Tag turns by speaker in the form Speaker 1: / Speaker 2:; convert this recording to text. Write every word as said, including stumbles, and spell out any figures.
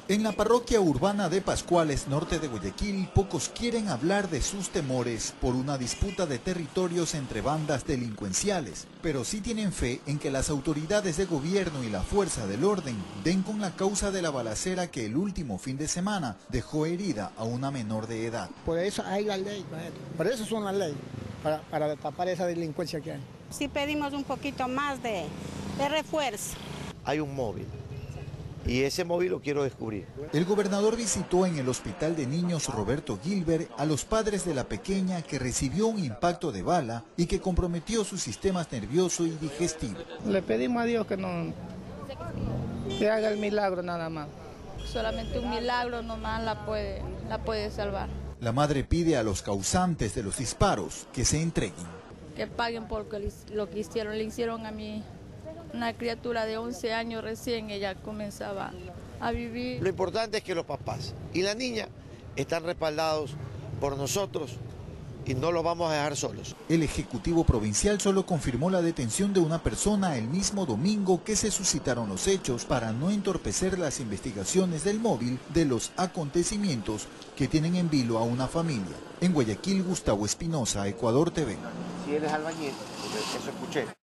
Speaker 1: En la parroquia urbana de Pascuales, norte de Guayaquil, pocos quieren hablar de sus temores por una disputa de territorios entre bandas delincuenciales, pero sí tienen fe en que las autoridades de gobierno y la fuerza del orden den con la causa de la balacera que el último fin de semana dejó herida a una menor de edad.
Speaker 2: Por eso hay la ley, por eso son las leyes, para, para tapar esa delincuencia que hay.
Speaker 3: Sí pedimos un poquito más de, de refuerzo.
Speaker 4: Hay un móvil. Y ese móvil lo quiero descubrir.
Speaker 1: El gobernador visitó en el Hospital de Niños Roberto Gilbert a los padres de la pequeña que recibió un impacto de bala y que comprometió sus sistemas nervioso y digestivo.
Speaker 5: Le pedimos a Dios que no que haga el milagro nada más.
Speaker 6: Solamente un milagro nomás la puede, la puede salvar.
Speaker 1: La madre pide a los causantes de los disparos que se entreguen.
Speaker 6: Que paguen por lo que hicieron, le hicieron a mí. Una criatura de once años recién, ella comenzaba a vivir.
Speaker 4: Lo importante es que los papás y la niña están respaldados por nosotros y no los vamos a dejar solos.
Speaker 1: El Ejecutivo Provincial solo confirmó la detención de una persona el mismo domingo que se suscitaron los hechos para no entorpecer las investigaciones del móvil de los acontecimientos que tienen en vilo a una familia. En Guayaquil, Gustavo Espinosa, Ecuador T V.
Speaker 4: Si eres albañil, eso escuché.